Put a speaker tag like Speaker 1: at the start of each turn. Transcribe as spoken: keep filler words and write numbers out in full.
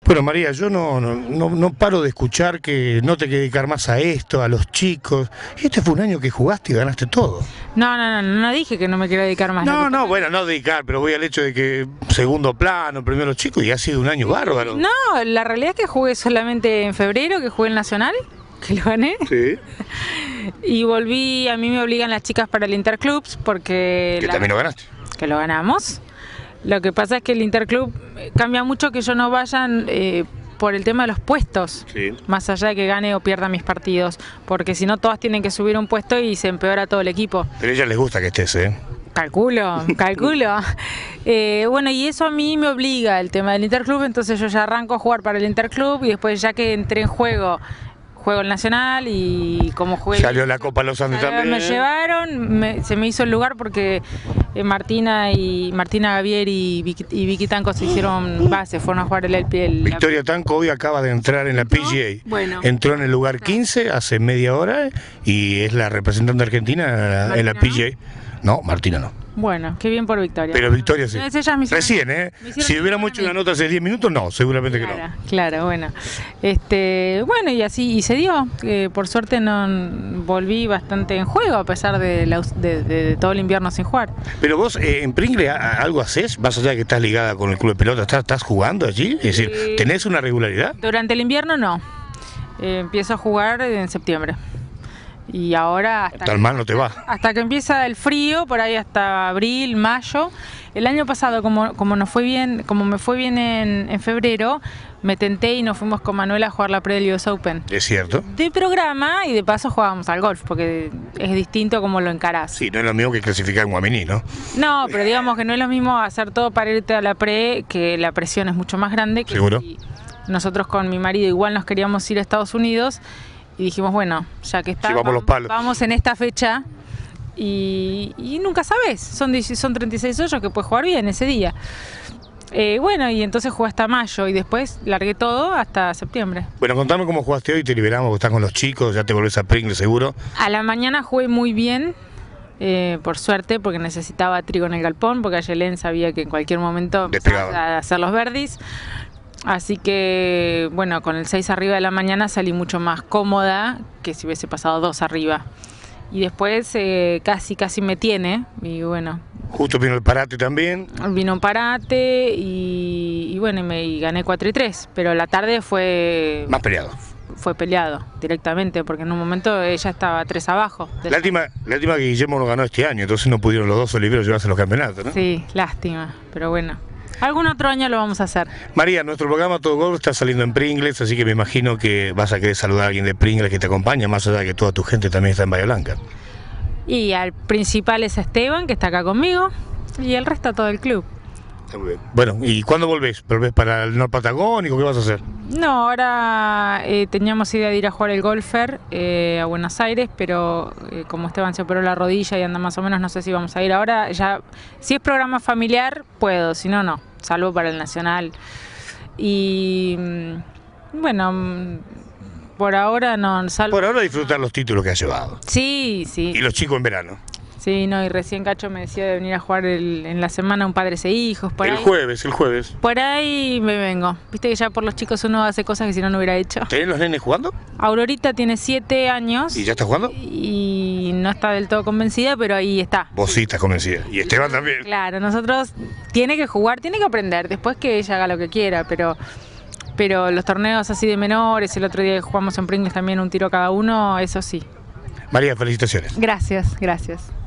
Speaker 1: Bueno, María, yo no, no, no, no paro de escuchar que no te querés dedicar más a esto, a los chicos. Este fue un año que jugaste y ganaste todo.
Speaker 2: No, no, no, no dije que no me quiero dedicar más.
Speaker 1: No, no, bueno, no dedicar, pero voy al hecho de que segundo plano, primero los chicos, y ha sido un año bárbaro.
Speaker 2: No, la realidad es que jugué solamente en febrero, que jugué el Nacional, que lo gané.
Speaker 1: Sí.
Speaker 2: Y volví, a mí me obligan las chicas para el Interclubs, porque...
Speaker 1: Que
Speaker 2: la,
Speaker 1: también lo ganaste.
Speaker 2: Que lo ganamos. Lo que pasa es que el Interclub cambia mucho que yo no vaya eh, por el tema de los puestos,
Speaker 1: Sí.
Speaker 2: más allá de que gane o pierda mis partidos, porque si no todas tienen que subir un puesto y se empeora todo el equipo.
Speaker 1: Pero a ella les gusta que estés, ¿eh?
Speaker 2: Calculo, calculo. Eh, bueno, y eso a mí me obliga el tema del Interclub, entonces yo ya arranco a jugar para el Interclub y después ya que entré en juego, juego el Nacional y como jugué...
Speaker 1: Salió la Copa Los Andes
Speaker 2: salió,
Speaker 1: también.
Speaker 2: Me llevaron, me, se me hizo el lugar porque eh, Martina y Martina Gavier y Vicky, y Vicky Tanco se hicieron base, fueron a jugar el L P L.
Speaker 1: Victoria Tanco hoy acaba de entrar en la P G A.
Speaker 2: Bueno.
Speaker 1: Entró en el lugar quince hace media hora y es la representante argentina en la P G A. No, Martina no.
Speaker 2: Bueno, qué bien por Victoria.
Speaker 1: Pero Victoria sí.
Speaker 2: Entonces ellas me hicieron-
Speaker 1: Recién, ¿eh?
Speaker 2: me hicieron
Speaker 1: Si hubiéramos hecho una nota hace diez minutos, no, seguramente que
Speaker 2: Claro,
Speaker 1: no.
Speaker 2: claro, bueno. Este, bueno, y así y se dio. Eh, por suerte no volví bastante en juego a pesar de, la aus- de, de- de todo el invierno sin jugar.
Speaker 1: Pero vos eh, en Pringle a- a- algo haces, más allá de que estás ligada con el club de pelota, ¿estás, estás jugando allí? Es decir,
Speaker 2: Sí.
Speaker 1: ¿tenés una regularidad?
Speaker 2: Durante el invierno no. Eh, empiezo a jugar en septiembre. Y ahora hasta
Speaker 1: Tan mal no te va.
Speaker 2: Hasta que empieza el frío, por ahí hasta abril, mayo. El año pasado, como, como nos fue bien, como me fue bien en, en febrero, me tenté y nos fuimos con Manuel a jugar la pre del U S Open.
Speaker 1: Es cierto.
Speaker 2: De programa y de paso jugábamos al golf, porque es distinto como lo encarás.
Speaker 1: Sí, no es lo mismo que clasificar en Guaminí, ¿no?
Speaker 2: No, pero digamos que no es lo mismo hacer todo para irte a la pre, que la presión es mucho más grande. Que
Speaker 1: Seguro.
Speaker 2: si nosotros con mi marido igual nos queríamos ir a Estados Unidos y dijimos, bueno, ya que está,
Speaker 1: Sí, vamos los palos.
Speaker 2: vamos en esta fecha y, y nunca sabes, son, dieci- son treinta y seis hoyos que puedes jugar bien ese día. Eh, bueno, y entonces jugué hasta mayo y después largué todo hasta septiembre.
Speaker 1: Bueno, contame cómo jugaste hoy, te liberamos, estás con los chicos, ya te volvés a Pringle seguro.
Speaker 2: A la mañana jugué muy bien, eh, por suerte, porque necesitaba trigo en el galpón, porque Ayelén sabía que en cualquier momento
Speaker 1: Despegaba.
Speaker 2: empezaba a hacer los verdis. Así que, bueno, con el seis arriba de la mañana salí mucho más cómoda que si hubiese pasado dos arriba. Y después eh, casi, casi me tiene, y bueno,
Speaker 1: Justo vino el parate también.
Speaker 2: vino un parate y, y bueno, y me y gané cuatro y tres, pero la tarde fue...
Speaker 1: Más peleado.
Speaker 2: fue peleado directamente, porque en un momento ella estaba tres abajo.
Speaker 1: Lástima, lástima que Guillermo no ganó este año, entonces no pudieron los dos oliveros llevarse los campeonatos, ¿no?
Speaker 2: Sí, lástima, pero bueno. Algún otro año lo vamos a hacer.
Speaker 1: María, nuestro programa Todo Golf está saliendo en Pringles, así que me imagino que vas a querer saludar a alguien de Pringles que te acompaña, más allá de que toda tu gente también está en Bahía Blanca.
Speaker 2: Y al principal es Esteban, que está acá conmigo, y el resto todo el club.
Speaker 1: Está muy bien. Bueno, ¿y cuándo volvés? ¿Volvés para el Norte Patagónico? ¿Qué vas a hacer?
Speaker 2: No, ahora eh, teníamos idea de ir a jugar el Golfer eh, a Buenos Aires, pero eh, como Esteban se operó la rodilla y anda más o menos, no sé si vamos a ir ahora. Ya, si es programa familiar, puedo, si no, no, salvo para el Nacional. Y mm, bueno, mm, por ahora no, salvo...
Speaker 1: Por ahora disfrutar los títulos que has llevado.
Speaker 2: Sí, sí.
Speaker 1: Y los chicos en verano.
Speaker 2: Sí, no, y recién Cacho me decía de venir a jugar el- en la semana un Padres e Hijos, por
Speaker 1: El
Speaker 2: ahí.
Speaker 1: jueves, el jueves.
Speaker 2: Por ahí me vengo. Viste que ya por los chicos uno hace cosas que si no, no hubiera hecho.
Speaker 1: ¿Tenés los nenes jugando?
Speaker 2: Aurorita tiene siete años
Speaker 1: ¿Y ya estás jugando?
Speaker 2: y no está del todo convencida, pero ahí está.
Speaker 1: Vos sí estás convencida. Y Esteban también.
Speaker 2: Claro, nosotros tiene que jugar, tiene que aprender, después que ella haga lo que quiera, pero pero los torneos así de menores, el otro día que jugamos en Pringles también un tiro cada uno, eso sí.
Speaker 1: María, felicitaciones.
Speaker 2: Gracias, gracias.